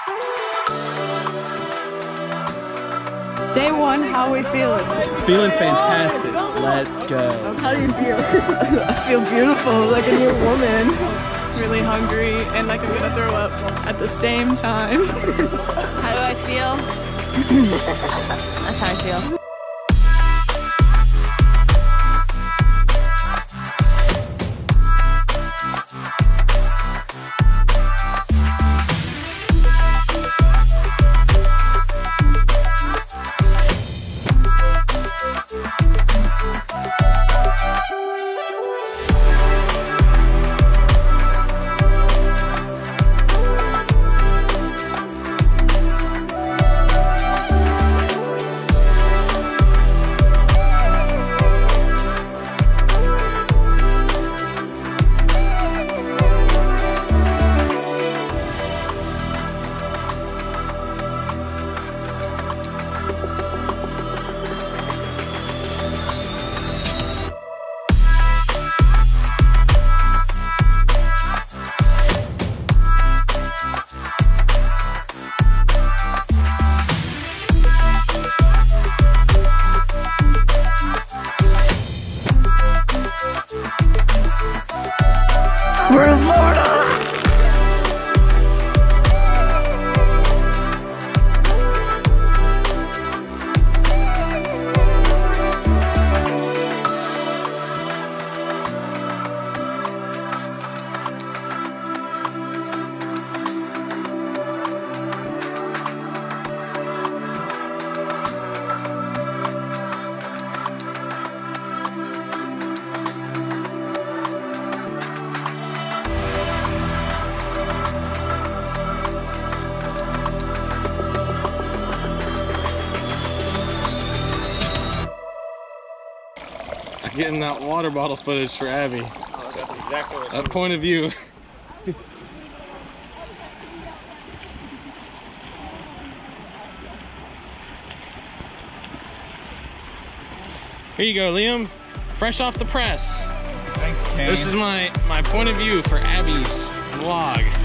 Day one, how are we feeling? Feeling fantastic. Let's go. How do you feel? I feel beautiful, like a new woman. Really hungry and like I'm gonna throw up at the same time. How do I feel? That's how I feel. We're in Florida! Getting that water bottle footage for Abby. Oh, that's exactly what that point of view. Here you go, Liam. Fresh off the press. Thanks, Kane. This is my point of view for Abby's vlog.